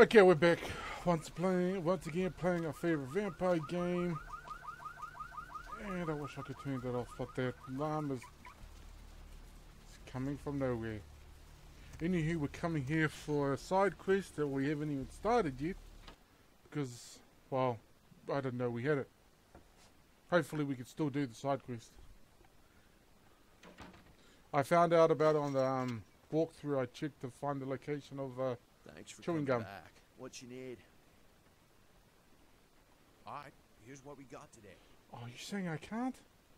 Okay, we're back. Once again playing our favorite vampire game. And I wish I could turn that off, but that alarm is coming from nowhere. Anywho, we're coming here for a side quest that we haven't even started yet. Because, well, I didn't know we had it. Hopefully we can still do the side quest. I found out about it on the walkthrough. I checked to find the location of Thanks for chewing coming gum. back. What you need? Alright, here's what we got today. Oh, you're saying I can't?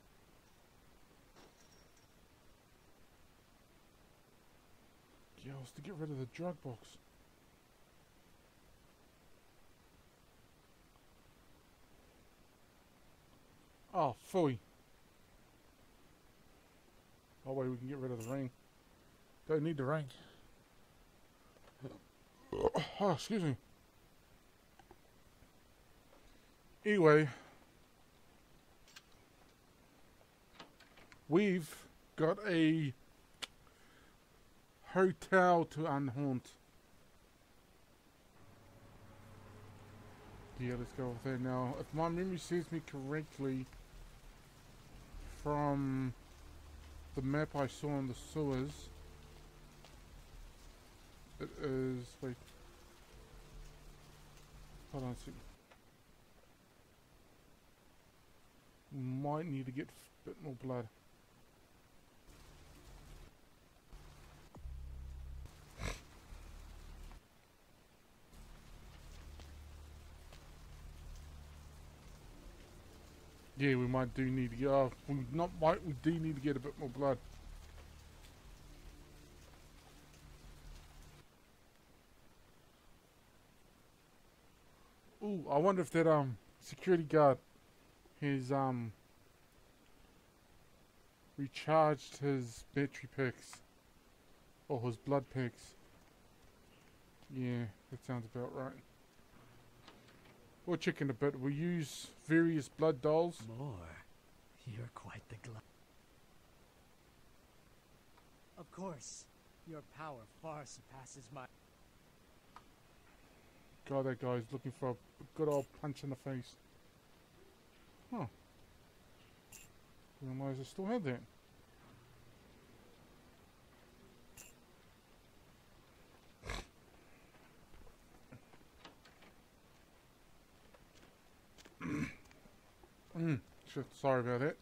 Girls, to get rid of the drug box. Oh, phooey. Oh wait, we can get rid of the ring. Don't need the ring. Oh, excuse me. Anyway, we've got a hotel to unhaunt. Yeah, let's go with that now. If my memory serves me correctly, from the map I saw in the sewers, it is, wait, hold on a second. Might need to get a bit more blood. Yeah, we might do need to get, we do need to get a bit more blood. Ooh, I wonder if that security guard has recharged his battery packs or his blood packs. Yeah, that sounds about right. We'll check in a bit. We'll use various blood dolls. More. You're quite the Of course. Your power far surpasses my... God, that guy's looking for a good old punch in the face. Huh. Didn't realize I still had that. Shit, sorry about that.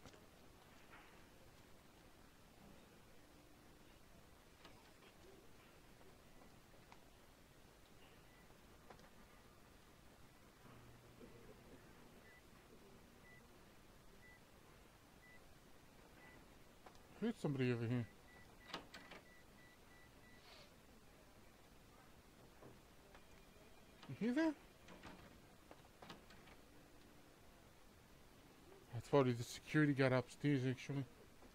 Heard somebody over here. You hear that? That's probably the security guard upstairs, actually.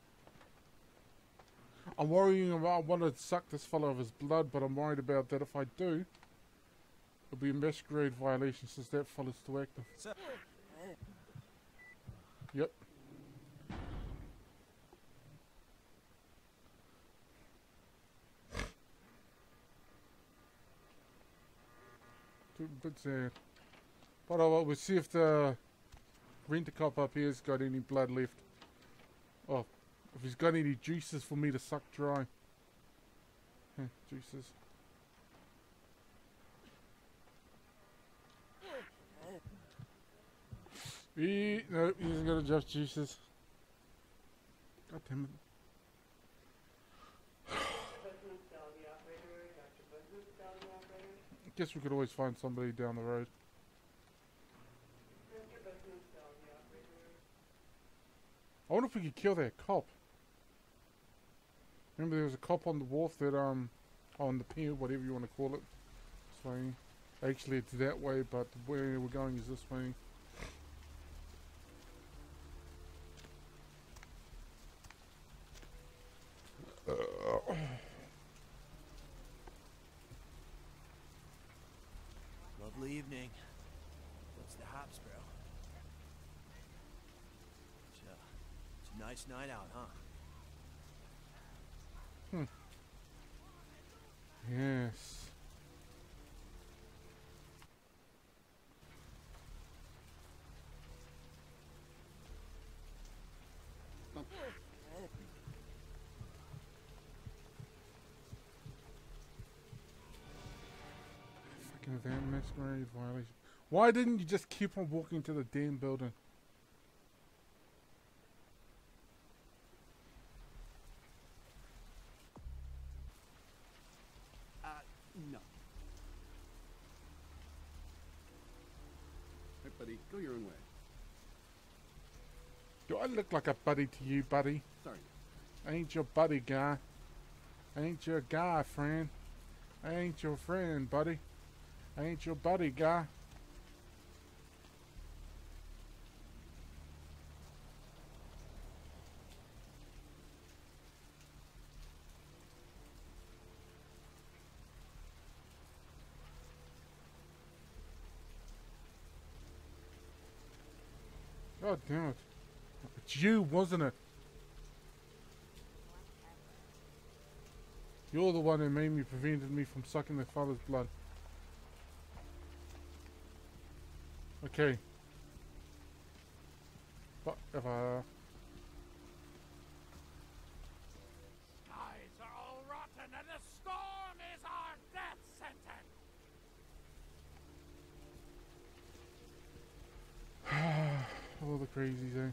I'm worrying about, I want to suck this fellow of his blood, but I'm worried about that if I do, it'll be a masquerade violation since that fella's still active. Yep. A bit sad. But oh well, we'll see if the rent-a-cop up here's got any blood left. Oh, if he's got any juices for me to suck dry. Juices. Nope, he hasn't got enough juices. God damn it. Guess we could always find somebody down the road. I wonder if we could kill that cop. Remember there was a cop on the wharf that on the pier, whatever you want to call it. This way. Actually it's that way, but where we're going is this way. Lovely evening. What's the hops, bro? It's a nice night out, huh? Yes. event, masquerade violation. Why didn't you just keep on walking to the damn building? No. Hey, buddy, go your own way. Do I look like a buddy to you, buddy? Sorry. I ain't your buddy, guy. I ain't your guy, friend. I ain't your friend, buddy. I ain't your buddy, guy. God damn it. It's you, wasn't it? You're the one who prevented me from sucking their father's blood. Okay. Whatever. Skies are all rotten and the storm is our death sentence! All the crazies, eh?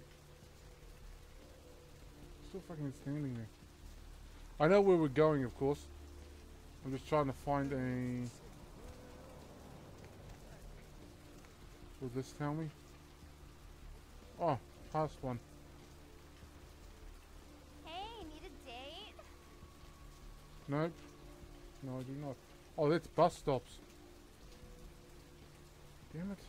Still fucking standing there. I know where we're going, of course. I'm just trying to find a... Will this tell me? Oh, past one. Hey, need a date? Nope. No, I do not. Oh, that's bus stops. Damn it.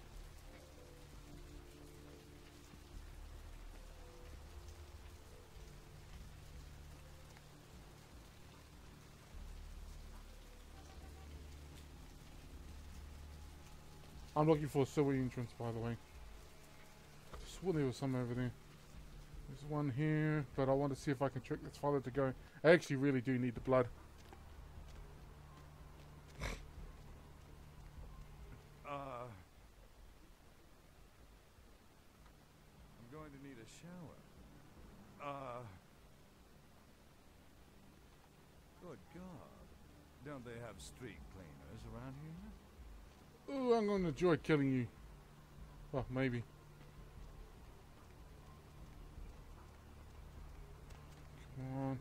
I'm looking for a sewer entrance, by the way. I swore there was some over there. There's one here, but I want to see if I can trick this father to go. I actually really do need the blood. I'm going to need a shower. Good God. Don't they have street cleaners around here? Ooh, I'm going to enjoy killing you. Well, maybe. Come on.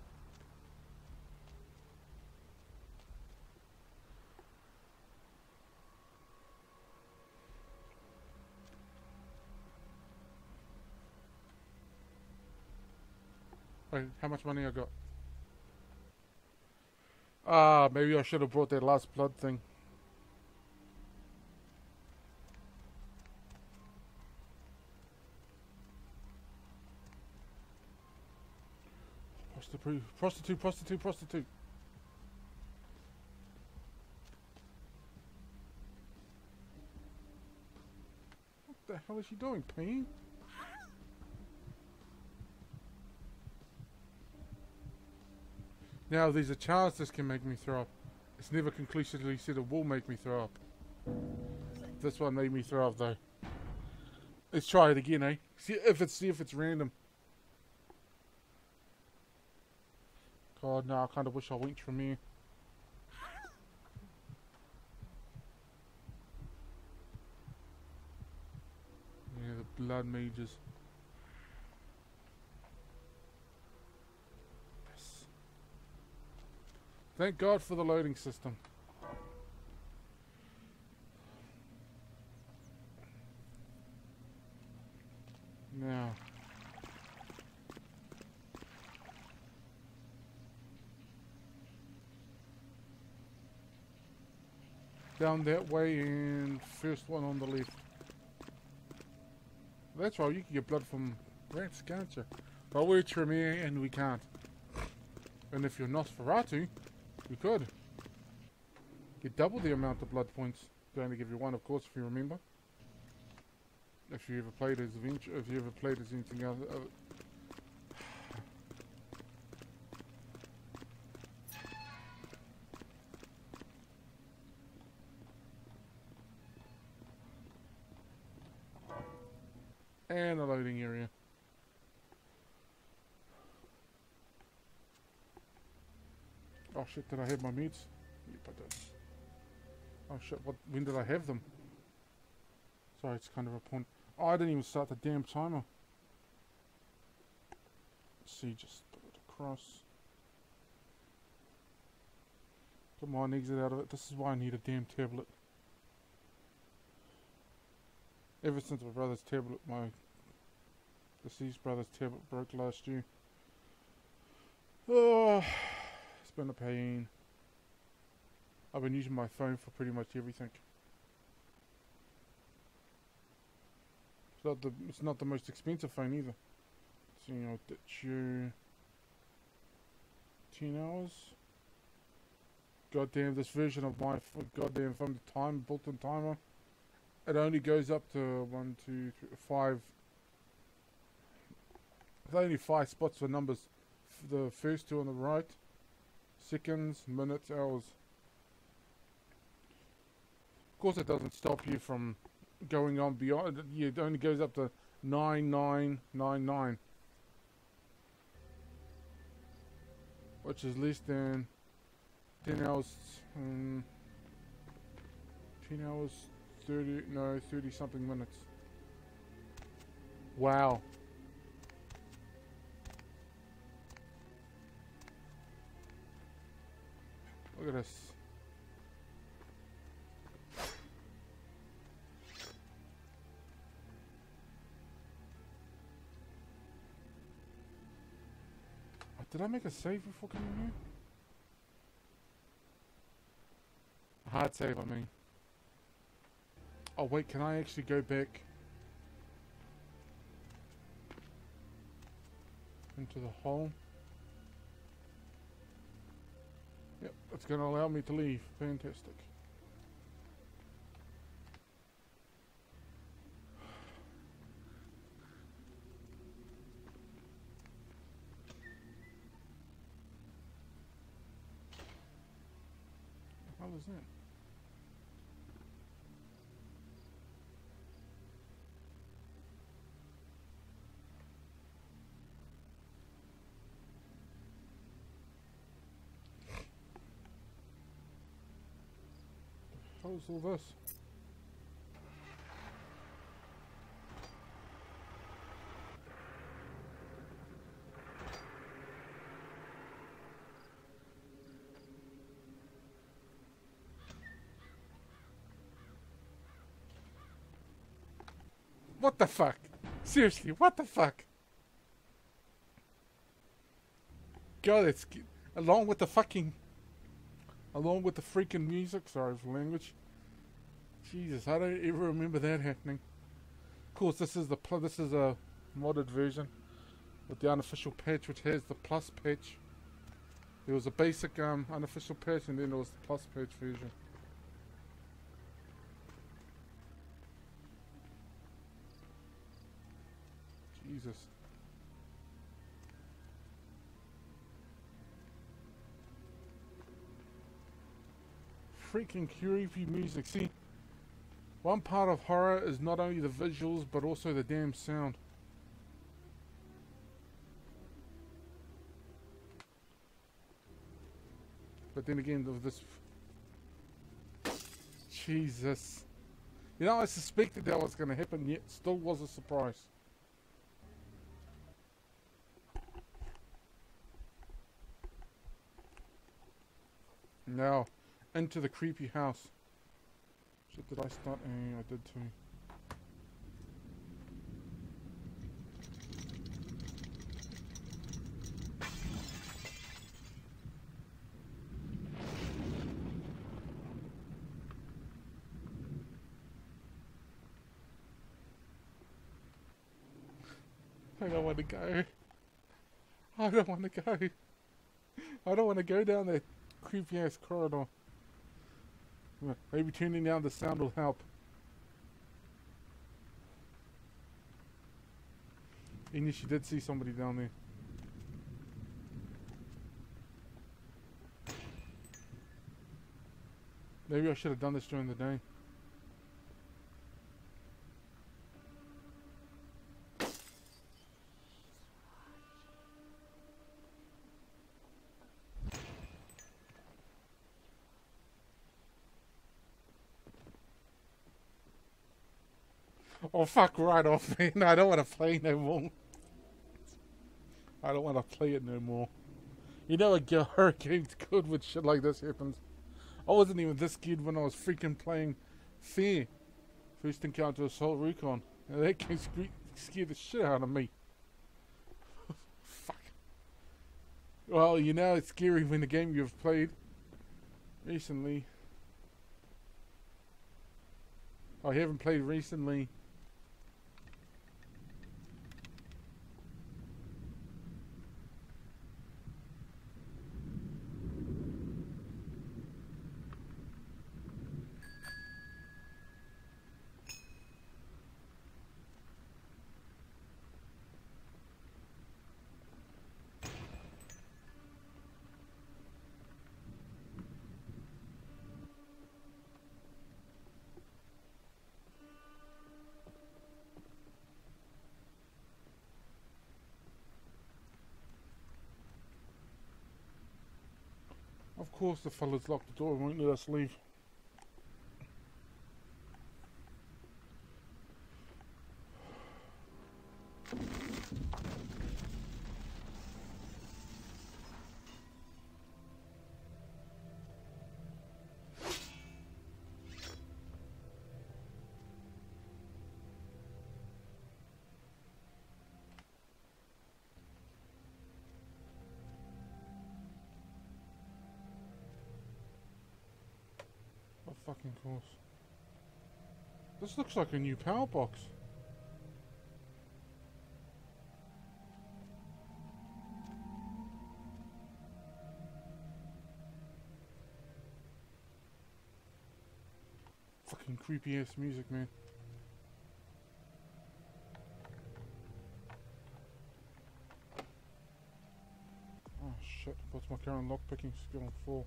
Wait, how much money I got? Ah, maybe I should have brought that last blood thing. Prostitute, prostitute, prostitute. What the hell is she doing, Payne? Now, there's a chance this can make me throw up. It's never conclusively said it will make me throw up. This one made me throw up, though. Let's try it again, eh? See if it's random. God, no, I kind of wish I went from here. Yeah, the blood mages. Yes. Thank God for the loading system. Now. Down that way and first one on the left. That's right, you can get blood from rats, can't you? But we're Tremere and we can't. And if you're Nosferatu, you could. Get double the amount of blood points. They only give you one, of course, if you remember. If you ever played as anything else. And a loading area. Oh shit, did I have my meds? Yep, I did. Oh shit, when did I have them? Sorry, it's kind of a point. Oh, I didn't even start the damn timer. Let's see, just put it across. Come on, exit out of it. This is why I need a damn tablet. Ever since my brother's tablet, my deceased brother's tablet broke last year. Oh, it's been a pain. I've been using my phone for pretty much everything. It's not the most expensive phone either. So you know, ditch you 10 hours. Goddamn, this version of my goddamn phone, the built-in timer, it only goes up to 1, 2, 3, 5. There's only 5 spots for numbers. The first two on the right, seconds, minutes, hours. Of course, it doesn't stop you from going on beyond. It only goes up to 9999, which is less than 10 hours. 10 hours, 30 something minutes. Wow. Look at this. Did I make a save before coming here? A hard save, I mean. Oh wait, can I actually go back into the hole? Yep, it's going to allow me to leave. Fantastic. What the hell is that? What is all this? What the fuck? Seriously, what the fuck? God, it's along with the freaking music. Sorry for language. Jesus, I don't ever remember that happening. Of course, this is a modded version with the unofficial patch, which has the plus patch. There was a basic unofficial patch, and then there was the plus patch version. Jesus. Freaking creepy music. See, one part of horror is not only the visuals, but also the damn sound. But then again, this... Jesus. You know, I suspected that was going to happen, yet still was a surprise. Now, into the creepy house. Shit, did I start? I did too. I don't want to go. I don't want to go. I don't want to go down that creepy ass corridor. Maybe turning down the sound will help. And yes, you did see somebody down there. Maybe I should have done this during the day. Oh, fuck right off, man. I don't want to play no more. I don't want to play it no more. You know a hurricane's good when shit like this happens. I wasn't even this good when I was freaking playing Fear. First encounter Assault Recon. And that game scared the shit out of me. Fuck. Well, you know it's scary when the game you've played recently. I haven't played recently. Of course the fellas locked the door and won't let us leave. Of fucking course. This looks like a new power box. Fucking creepy ass music, man. Oh shit, what's my current lockpicking skill for?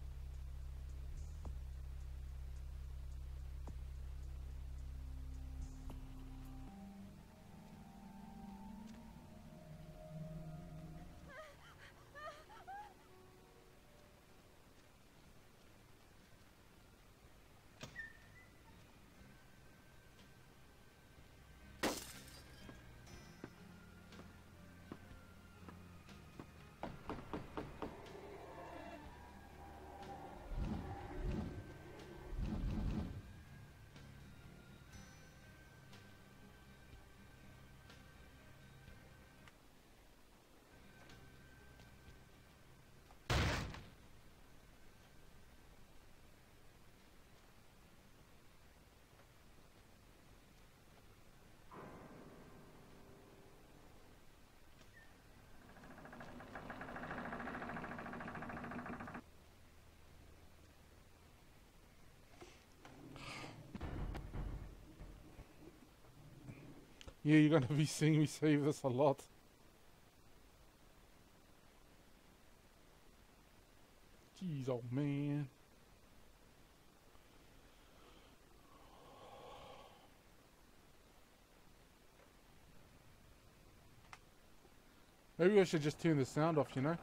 Yeah, you're gonna be seeing me save this a lot. Jeez, oh man. Maybe I should just turn the sound off, you know?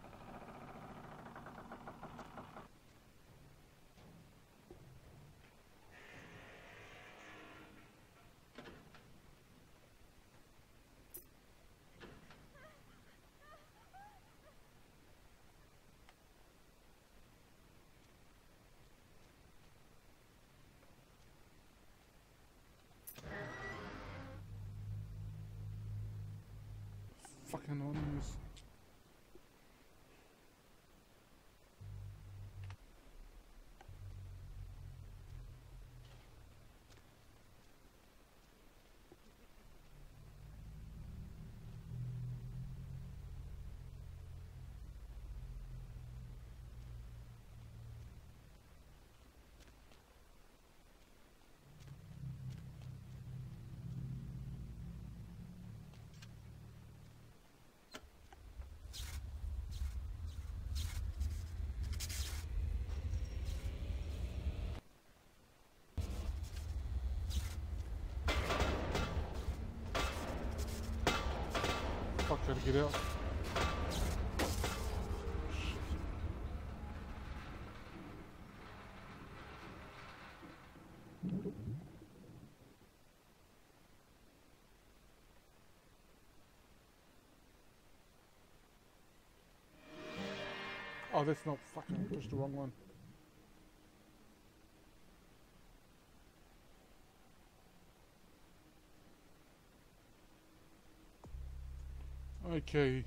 Fucking anonymous. Fuck, gotta get out. Oh, that's not fucking. I pushed the wrong one. Okay.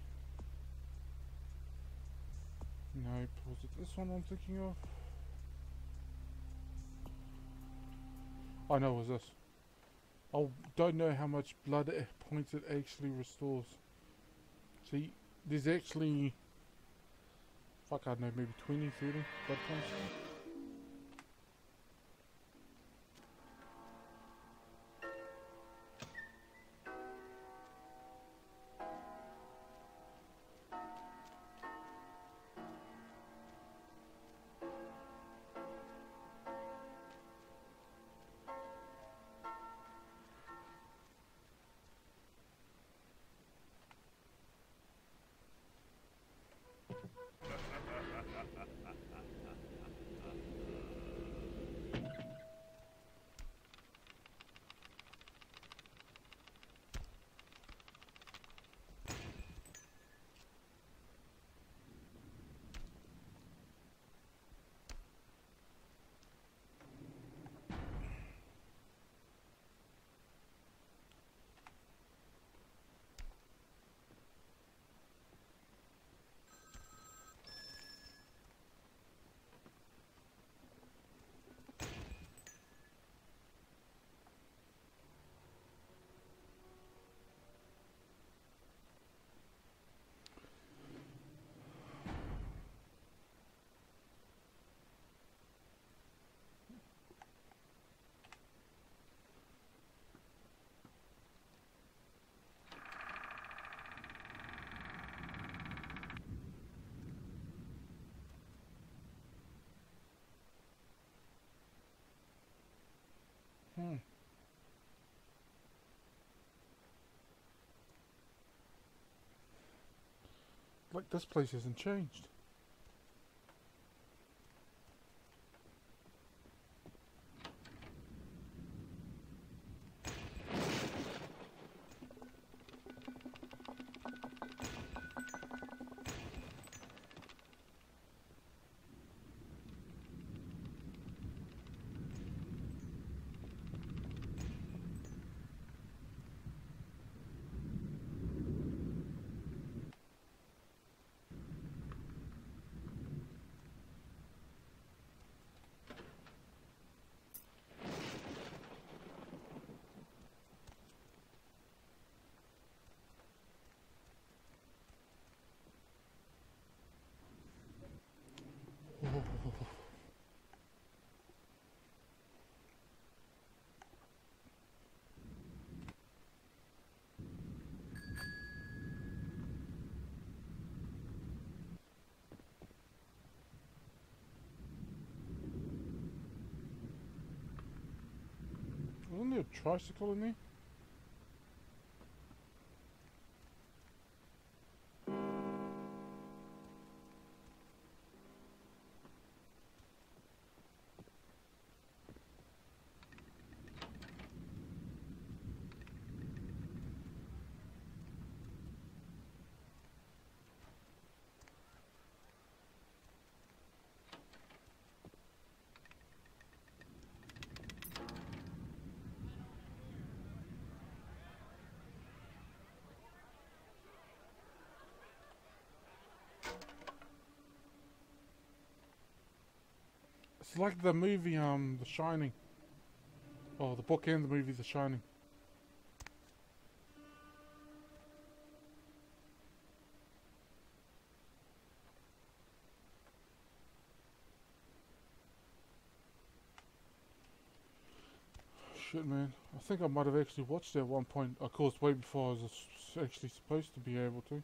Nope. Was it this one I'm thinking of? I know it was this. I don't know how much blood points it actually restores. See, there's actually, fuck, I don't know, maybe 20, 30 blood points. Like, this place hasn't changed. Wasn't there a tricycle in there? It's like the movie, The Shining. Oh, the book and the movie, The Shining. Shit, man. I think I might have actually watched it at one point. Of course, way before I was actually supposed to be able to.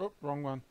Oh, wrong one.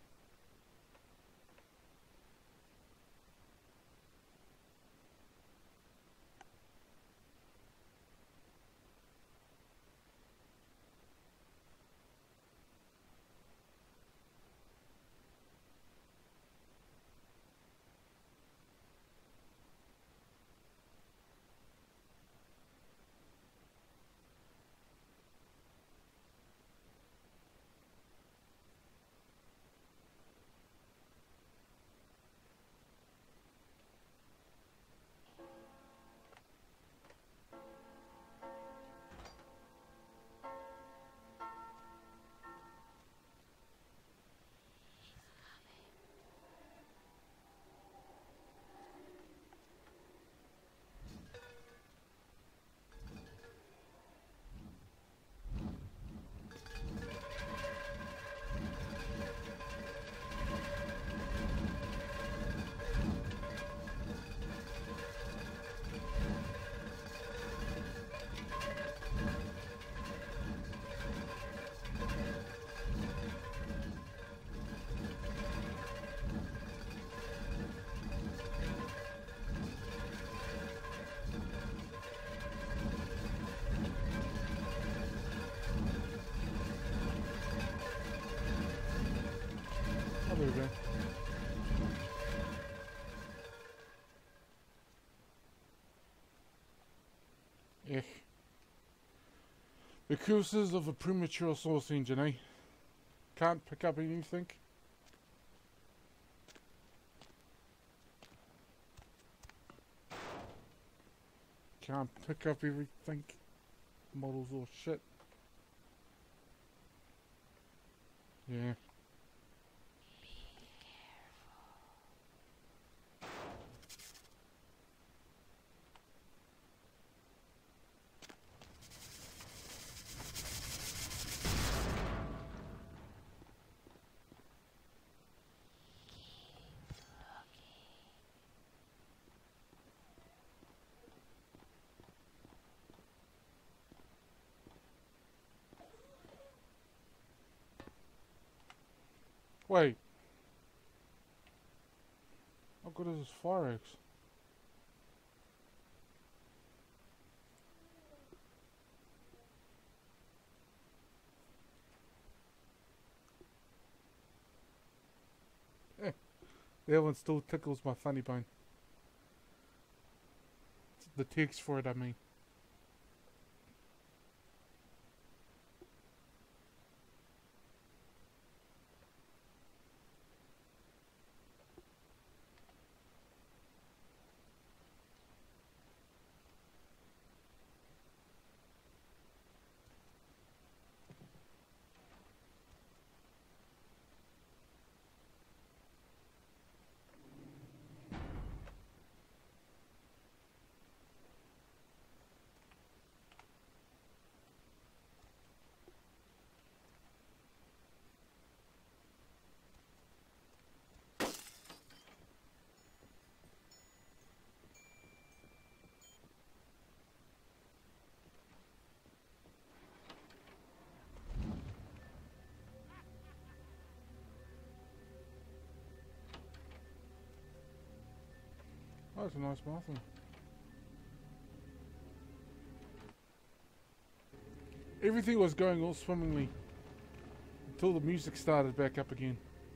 Oh, there we go. Eh. The curses of a premature source engine, eh? Can't pick up anything. Can't pick up everything. Models or shit. Yeah. Wait. How good is this fire axe? That one still tickles my funny bone. The text for it, I mean. Oh, that's a nice bathroom. Everything was going all swimmingly until the music started back up again.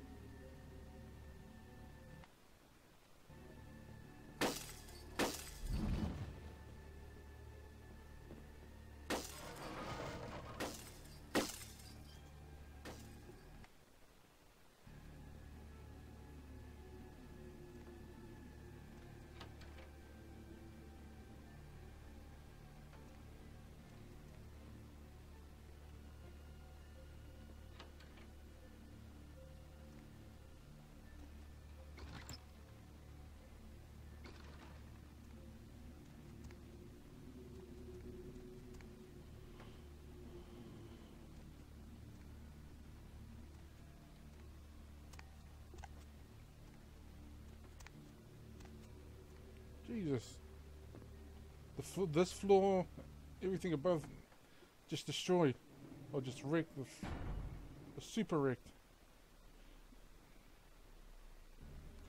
Jesus. This floor, everything above, just destroyed. Or just wrecked. Super wrecked.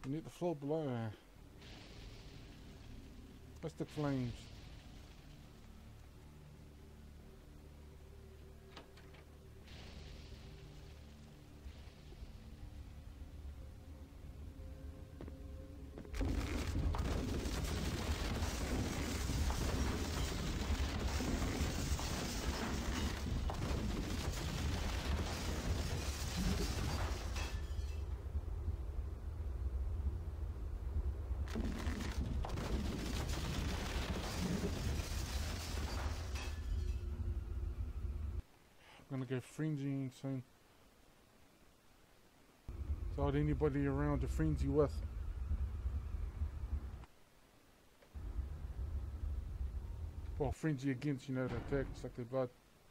We need the floor below. Mystic flames. I'm gonna go frenzying soon. Without anybody around to frenzy with. Well, frenzy against, you know, the attacks like the blood.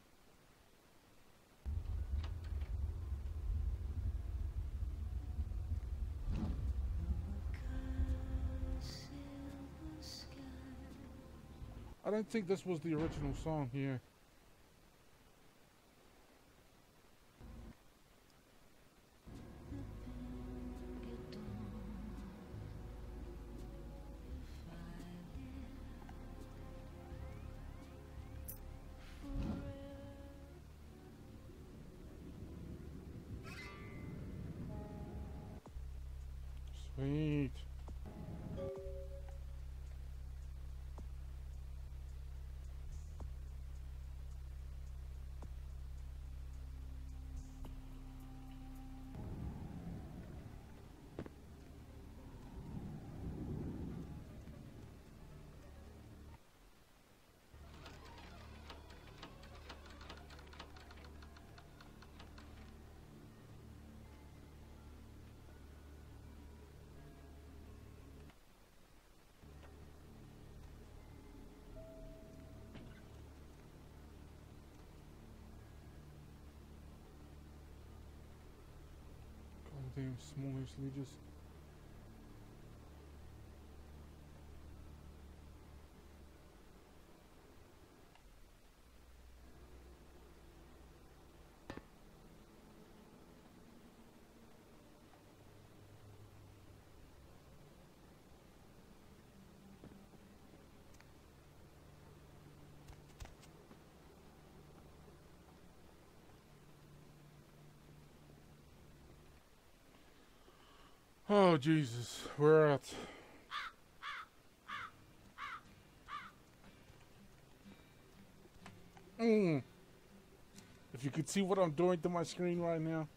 I don't think this was the original song here. Sweet. Goddamn smallish leaders. Oh Jesus, we're out. If you could see what I'm doing to my screen right now.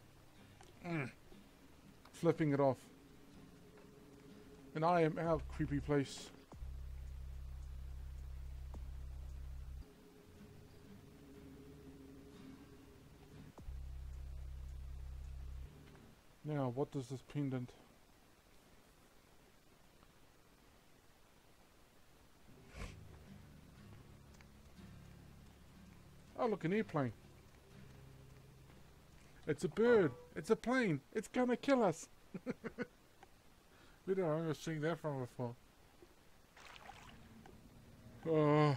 Flipping it off. And I am out, creepy place. Now, what does this pendant? Oh, look, an airplane. It's a bird. It's a plane. It's gonna kill us. We don't know, I've seen that from before. Oh.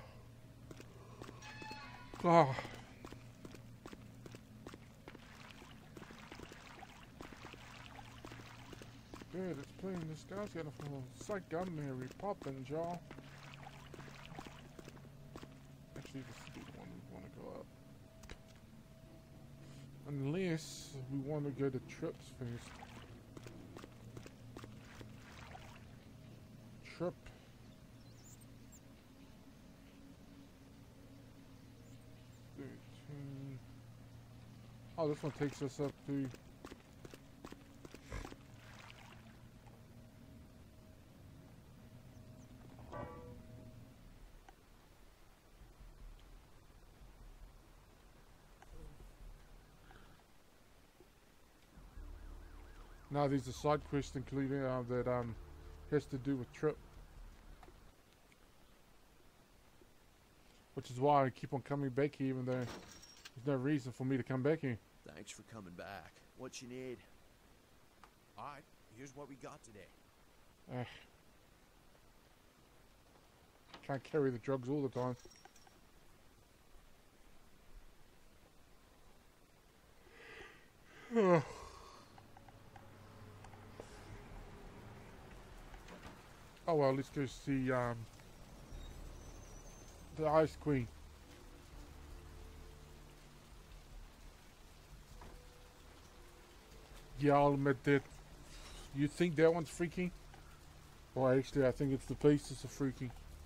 Good, it's playing. This guy's got a full psych gun there. We popping, y'all. Actually, this is the one we want to go up. Unless we want to go to trips first. Trip. Oh, this one takes us up to... Now there's a side quest including that has to do with Trip. Which is why I keep on coming back here even though there's no reason for me to come back here. Thanks for coming back. What you need? Alright, here's what we got today. Can't carry the drugs all the time. Oh well, let's go see the Ice Queen. Yeah, I'll admit that. You think that one's freaky? Well, actually, I think it's the pieces are freaky.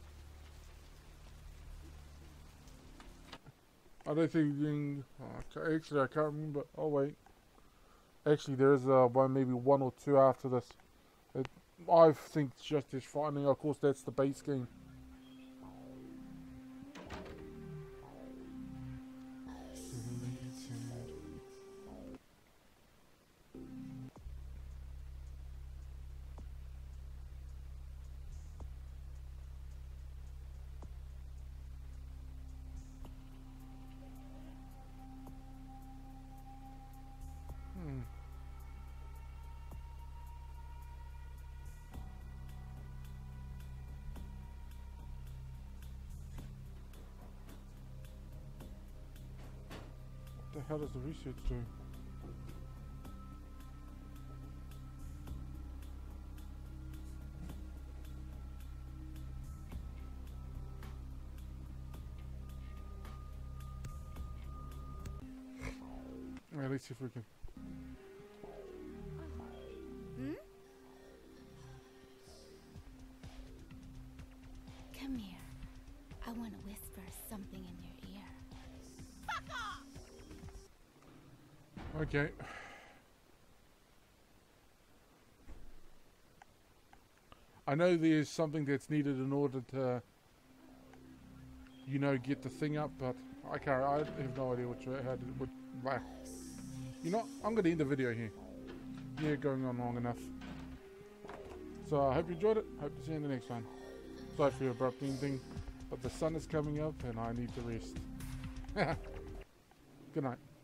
I don't think. Actually, I can't remember. Oh wait. Actually, there's one, maybe one or two after this. I think it's just as frightening. Of course, that's the base game. What the hell does the research do? Alright, let's see if we can. Come here. I want to whisper something in your ear. Fuck off! Okay. I know there's something that's needed in order to, you know, get the thing up, but I can't. I have no idea how to. You know, I'm going to end the video here. Yeah, going on long enough. So I hope you enjoyed it. Hope to see you in the next one. Sorry for your abrupt ending, but the sun is coming up and I need to rest. Good night.